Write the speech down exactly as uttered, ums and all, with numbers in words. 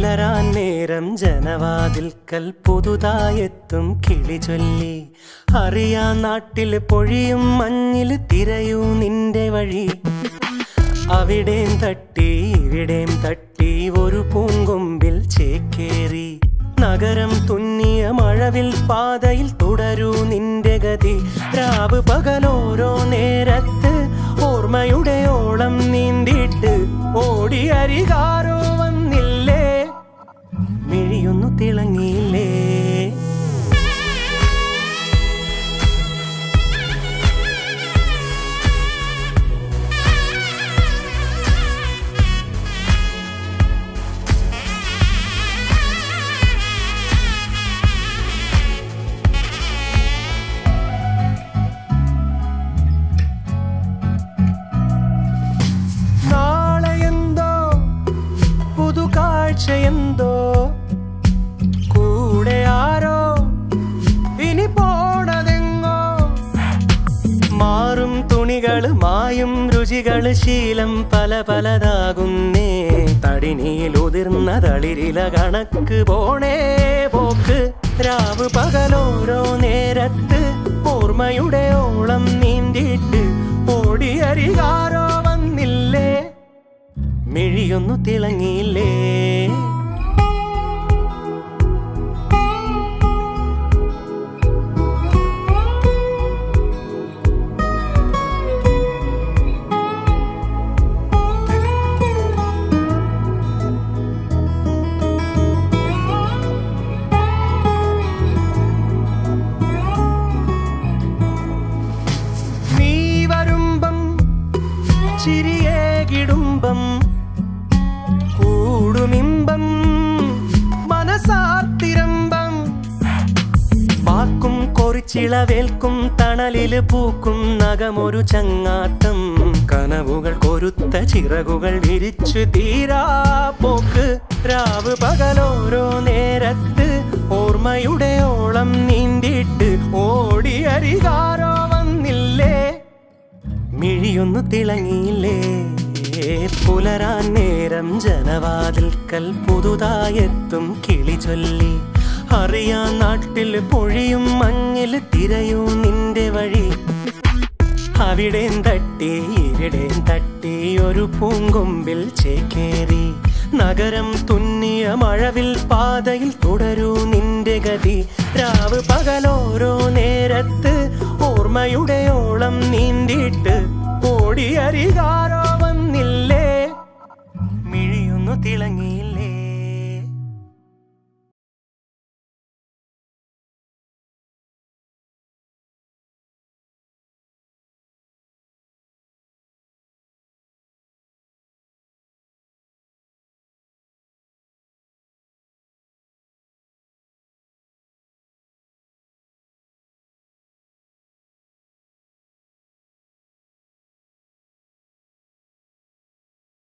പുലരാൻ നേരം ജനവാതിൽക്കൽ പുതുതായെത്തും കിളി ചൊല്ലി അറിയാ നാട്ടിൽ പൊഴിയും മഞ്ഞിൽ തിരയൂ നിന്റെ വഴി അവിടേം തട്ടി ഇവിടേം തട്ടി ഒരു പൂങ്കൊമ്പിൽ ചേക്കേറി നഗരം തുന്നിയ മഴവിൽ പാതയിൽ തുടരൂ നിന്റെ ഗതി രാവ് പകലോരോ നേരത്ത് ഓർമ്മയുടെ ഓളം നീന്തിട്ട് ഓടി അരികാരോ വന്നില്ലേ മിഴിയൊന്നു തിളങ്ങിയില്ലേ എന്തോ കൂടെ ആരോ ഇനി പോണതെങ്ങോ മാറും തുണികള് മായും രുചികള് ശീലം പല പലതാകുന്നേ തടിനിയിൽ ഉതിർന്ന തളിരില കണക്ക് പോണേ പോക്ക് രാവ് പകലോരോ നേരത്ത് ഓർമ്മയുടെ ഓളം നീന്തിട്ട് ഓടിയരികാരോ വന്നില്ലേ മിഴിയൊന്നു തിളങ്ങിയില്ലേ നീ വരുമ്പം ചിരിയേ കിടുമ്പം കൂടുമിമ്പം മനസാർത്തിരമ്പം പാക്കും കൊറിച്ചിളവേൽക്കും തണലില് പൂക്കും നഖമൊരു ചങ്ങാത്തം കനവുകൾ കൊരുത്ത ചിറകുകൾ വിരിച്ചു തീരാ പോക്ക് രാവ് പകലോരോ നേരത്ത് ഓർമ്മയുടെ ഓളം നീന്തിട്ട് ഓടി അരികാരോ വന്നില്ലേ മിഴിയൊന്നു തിളങ്ങിയില്ലേ പുലരാൻ നേരം ജനവാതിൽക്കൽ പുതുതായെത്തും കിളി ചൊല്ലി അറിയാ നാട്ടിൽ പൊഴിയും മഞ്ഞിൽ തിരയൂ നിന്റെ വഴി അവിടേം തട്ടി ഇവിടേം തട്ടി ഒരു പൂങ്കൊമ്പിൽ ചേക്കേറി നഗരം തുന്നിയ മഴവിൽ പാതയിൽ തുടരൂ നിന്റെ ഗതി രാവ് പകലോരോ നേരത്ത് ഓർമ്മയുടെ ഓളം നീന്തിട്ട് ഓടി അരികാരോ വന്നില്ലേ മിഴിയൊന്നു തിളങ്ങിയില്ലേ